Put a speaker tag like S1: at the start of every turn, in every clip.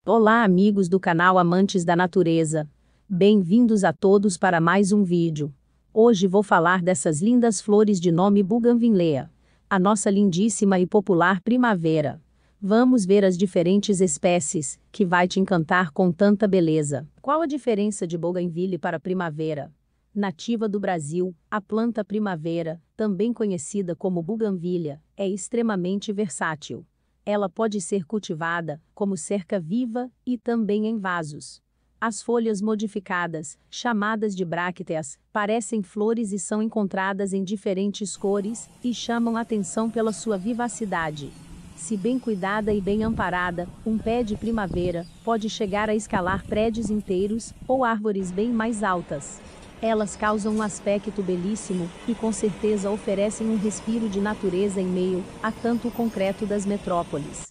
S1: Olá, amigos do canal Amantes da Natureza. Bem-vindos a todos para mais um vídeo. Hoje vou falar dessas lindas flores de nome Bougainvillea, a nossa lindíssima e popular primavera. Vamos ver as diferentes espécies, que vai te encantar com tanta beleza. Qual a diferença de Bougainville para primavera? Nativa do Brasil, a planta primavera, também conhecida como buganvília, é extremamente versátil. Ela pode ser cultivada como cerca viva e também em vasos. As folhas modificadas, chamadas de brácteas, parecem flores e são encontradas em diferentes cores e chamam atenção pela sua vivacidade. Se bem cuidada e bem amparada, um pé de primavera pode chegar a escalar prédios inteiros ou árvores bem mais altas. Elas causam um aspecto belíssimo e com certeza oferecem um respiro de natureza em meio a tanto concreto das metrópoles.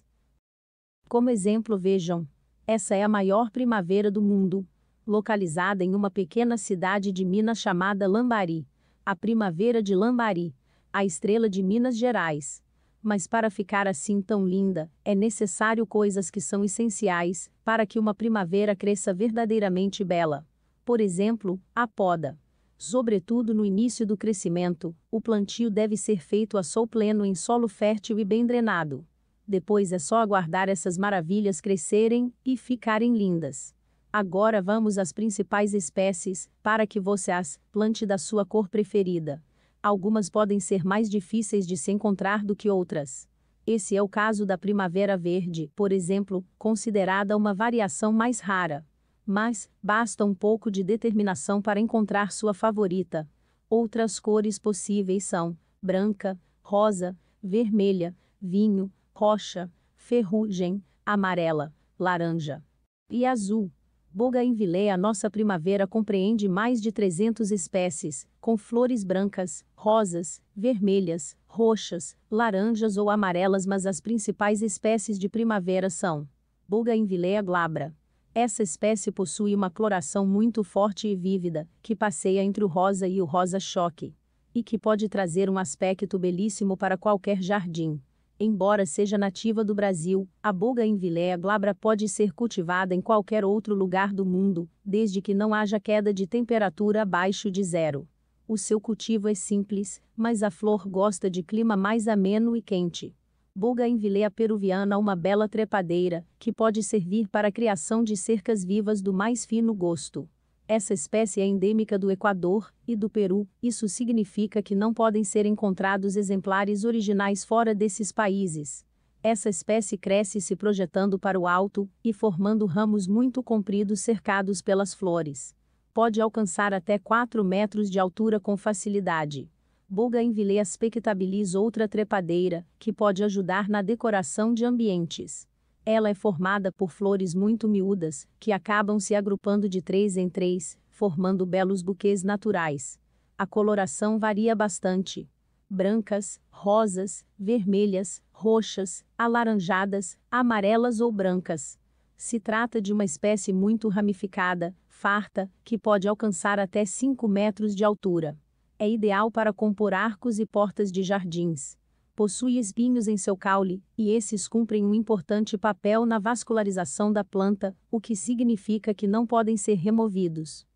S1: Como exemplo, vejam, essa é a maior primavera do mundo, localizada em uma pequena cidade de Minas chamada Lambari, a primavera de Lambari, a estrela de Minas Gerais. Mas para ficar assim tão linda, é necessário coisas que são essenciais para que uma primavera cresça verdadeiramente bela. Por exemplo, a poda. Sobretudo no início do crescimento, o plantio deve ser feito a sol pleno em solo fértil e bem drenado. Depois é só aguardar essas maravilhas crescerem e ficarem lindas. Agora vamos às principais espécies, para que você as plante da sua cor preferida. Algumas podem ser mais difíceis de se encontrar do que outras. Esse é o caso da primavera verde, por exemplo, considerada uma variação mais rara. Mas, basta um pouco de determinação para encontrar sua favorita. Outras cores possíveis são branca, rosa, vermelha, vinho, roxa, ferrugem, amarela, laranja e azul. Bougainvillea, a nossa primavera compreende mais de 300 espécies, com flores brancas, rosas, vermelhas, roxas, laranjas ou amarelas, mas as principais espécies de primavera são Bougainvillea glabra. Essa espécie possui uma coloração muito forte e vívida, que passeia entre o rosa e o rosa-choque, e que pode trazer um aspecto belíssimo para qualquer jardim. Embora seja nativa do Brasil, a Bougainvillea glabra pode ser cultivada em qualquer outro lugar do mundo, desde que não haja queda de temperatura abaixo de zero. O seu cultivo é simples, mas a flor gosta de clima mais ameno e quente. Bougainvillea peruviana, uma bela trepadeira, que pode servir para a criação de cercas vivas do mais fino gosto. Essa espécie é endêmica do Equador e do Peru, isso significa que não podem ser encontrados exemplares originais fora desses países. Essa espécie cresce se projetando para o alto e formando ramos muito compridos cercados pelas flores. Pode alcançar até 4 metros de altura com facilidade. Bougainvillea spectabilis, outra trepadeira, que pode ajudar na decoração de ambientes. Ela é formada por flores muito miúdas, que acabam se agrupando de 3 em 3, formando belos buquês naturais. A coloração varia bastante. Brancas, rosas, vermelhas, roxas, alaranjadas, amarelas ou brancas. Se trata de uma espécie muito ramificada, farta, que pode alcançar até 5 metros de altura. É ideal para compor arcos e portas de jardins. Possui espinhos em seu caule, e esses cumprem um importante papel na vascularização da planta, o que significa que não podem ser removidos.